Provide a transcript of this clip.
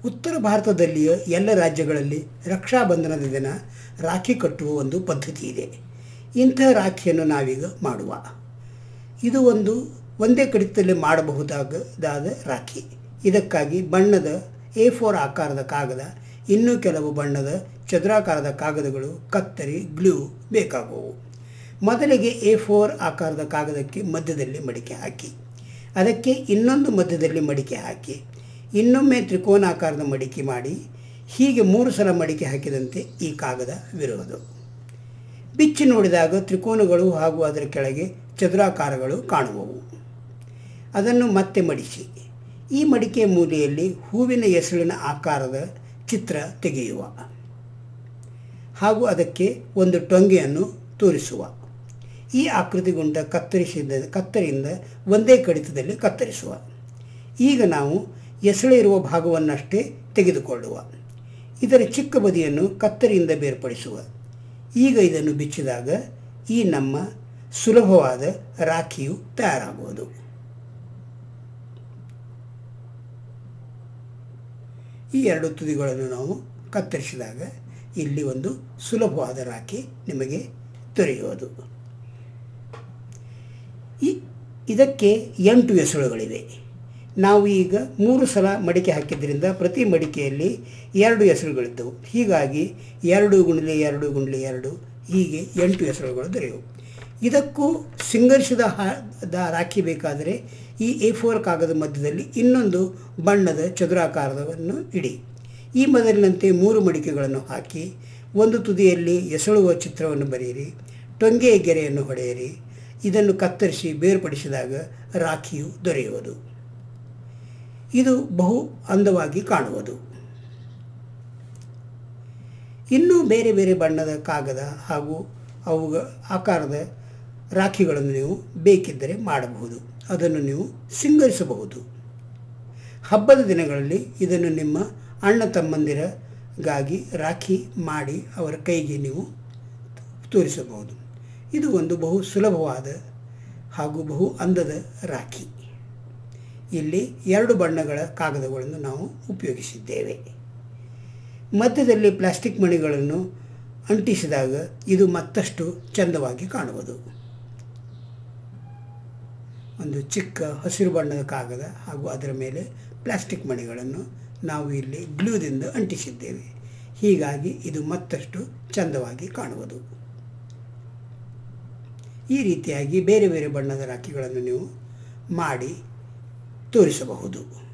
ಉತ್ತರ ಭಾರತದಲ್ಲಿಯ ಎಲ್ಲ ರಾಜ್ಯಗಳಲ್ಲಿ ರಕ್ಷಾಬಂಧನದ ದಿನ ರಾಖಿ ಕಟ್ಟುವ ಒಂದು ಪದ್ಧತಿ ಇದೆ. ಇಂಥ ರಾಖಿಯನ್ನು ನಾವೀಗ ಮಾಡುವ. ಇದು ಒಂದೇ ಕಡಿತದಲ್ಲಿ ಮಾಡಬಹುದಾದ ರಾಖಿ. ಇದಕ್ಕಾಗಿ ಬಣ್ಣದ A4 ಆಕಾರದ ಕಾಗದ, ಇನ್ನೂ ಕೆಲವು ಬಣ್ಣದ ಚದುರಾಕಾರದ ಕಾಗದಗಳು, ಕತ್ತರಿ, ಗ್ಲೂ ಬೇಕಾಗುವು. ಮೊದಲಿಗೆ A4 ಆಕಾರದ ಕಾಗದಕ್ಕೆ ಮಧ್ಯದಲ್ಲಿ ಮಡಿಕೆ ಹಾಕಿ, ಅದಕ್ಕೆ ಇನ್ನೊಂದು ಮಧ್ಯದಲ್ಲಿ ಮಡಿಕೆ ಹಾಕಿ, ಇನ್ನೊಮ್ಮೆ ತ್ರಿಕೋನಾಕಾರದ ಮಡಿಕೆ ಮಾಡಿ, ಹೀಗೆ 3 ಸಲ ಮಡಿಕೆ ಹಾಕಿದಂತೆ ಈ ಕಾಗದವಿರುವುದು. ಬಿಚ್ಚಿ ನೋಡಿದಾಗ ತ್ರಿಕೋನಗಳು ಹಾಗೂ ಅದರ ಕೆಳಗೆ ಚದುರಾಕಾರಗಳು ಕಾಣುವವು. ಅದನ್ನು ಮತ್ತೆ ಮಡಿಸಿ, ಈ ಮಡಿಕೆಯ ಮೂಲೆಯಲ್ಲಿ ಹೂವಿನ ಎಸಳಿನ ಆಕಾರದ ಚಿತ್ರ ತೆಗೆಯುವ ಹಾಗೂ ಅದಕ್ಕೆ ಒಂದು ಟೊಂಗೆಯನ್ನು ತೋರಿಸುವ. ಈ ಆಕೃತಿಗೊಂಡ ಕತ್ತರಿಯಿಂದ ಒಂದೇ ಕಡಿತದಲ್ಲಿ ಕತ್ತರಿಸುವ. ಈಗ ನಾವು ಎಸಳಿರುವ ಭಾಗವನ್ನಷ್ಟೇ ತೆಗೆದುಕೊಳ್ಳುವ. ಇದರ ಚಿಕ್ಕ ಬದಿಯನ್ನು ಕತ್ತರಿಯಿಂದ ಬೇರ್ಪಡಿಸುವ. ಈಗ ಇದನ್ನು ಬಿಚ್ಚಿದಾಗ ಈ ನಮ್ಮ ಸುಲಭವಾದ ರಾಖಿಯು ತಯಾರಾಗುವುದು. ಈ 2 ತುದಿಗಳನ್ನು ನಾವು ಕತ್ತರಿಸಿದಾಗ ಇಲ್ಲಿ ಒಂದು ಸುಲಭವಾದ ರಾಖಿ ನಿಮಗೆ ದೊರೆಯುವುದು. ಇದಕ್ಕೆ 8 ಎಸಳುಗಳಿವೆ. ನಾವು ಈಗ 3 ಸಲ ಮಡಿಕೆ ಹಾಕಿದ್ದರಿಂದ ಪ್ರತಿ ಮಡಿಕೆಯಲ್ಲಿ 2 ಎಸಳುಗಳಿದ್ದವು. ಹೀಗಾಗಿ 2 × 2 × 2 ಹೀಗೆ 8 ಎಸಳುಗಳು ದೊರೆಯುವು. ಇದಕ್ಕೂ ಸಿಂಗರಿಸಿದ ರಾಖಿ ಬೇಕಾದರೆ ಈ A4 ಕಾಗದ ಮಧ್ಯದಲ್ಲಿ ಇನ್ನೊಂದು ಬಣ್ಣದ ಚದುರಾಕಾರವನ್ನು ಇಡಿ. ಈ ಮೊದಲಿನಂತೆ 3 ಮಡಿಕೆಗಳನ್ನು ಹಾಕಿ, ಒಂದು ತುದಿಯಲ್ಲಿ ಎಸಳುವ ಚಿತ್ರವನ್ನು ಬರೆಯಿರಿ, ಟೊಂಗೆಯ ಗೆರೆಯನ್ನು ಹೊಡೆಯಿರಿ. ಇದನ್ನು ಕತ್ತರಿಸಿ ಬೇರ್ಪಡಿಸಿದಾಗ ರಾಖಿಯು ದೊರೆಯುವುದು. ಇದು ಬಹು ಅಂದವಾಗಿ ಕಾಣುವುದು. ಇನ್ನೂ ಬೇರೆ ಬೇರೆ ಬಣ್ಣದ ಕಾಗದ ಹಾಗೂ ಅವುಗಳ ಆಕಾರದ ರಾಖಿಗಳನ್ನು ನೀವು ಬೇಕಿದ್ದರೆ ಮಾಡಬಹುದು. ಅದನ್ನು ನೀವು ಸಿಂಗರಿಸಬಹುದು. ಹಬ್ಬದ ದಿನಗಳಲ್ಲಿ ಇದನ್ನು ನಿಮ್ಮ ಅಣ್ಣ ತಮ್ಮಂದಿರಿಗಾಗಿ ರಾಖಿ ಮಾಡಿ ಅವರ ಕೈಗೆ ನೀವು ತೋರಿಸಬಹುದು. ಇದು ಒಂದು ಬಹು ಸುಲಭವಾದ ಹಾಗೂ ಬಹು ಅಂದದ ರಾಖಿ. ಇಲ್ಲಿ 2 ಬಣ್ಣಗಳ ಕಾಗದಗಳನ್ನು ನಾವು ಉಪಯೋಗಿಸಿದ್ದೇವೆ. ಮಧ್ಯದಲ್ಲಿ ಪ್ಲಾಸ್ಟಿಕ್ ಮಣಿಗಳನ್ನು ಅಂಟಿಸಿದಾಗ ಇದು ಮತ್ತಷ್ಟು ಚೆಂದವಾಗಿ ಕಾಣುವುದು. ಒಂದು ಚಿಕ್ಕ ಹಸಿರು ಬಣ್ಣದ ಕಾಗದ ಹಾಗೂ ಅದರ ಮೇಲೆ ಪ್ಲಾಸ್ಟಿಕ್ ಮಣಿಗಳನ್ನು ನಾವು ಇಲ್ಲಿ ಗ್ಲೂದಿಂದ ಅಂಟಿಸಿದ್ದೇವೆ. ಹೀಗಾಗಿ ಇದು ಮತ್ತಷ್ಟು ಚೆಂದವಾಗಿ ಕಾಣುವುದು. ಈ ರೀತಿಯಾಗಿ ಬೇರೆ ಬೇರೆ ಬಣ್ಣದ ರಾಖಿಗಳನ್ನು ನೀವು ಮಾಡಿ ತೋರಿಸಬಹುದು.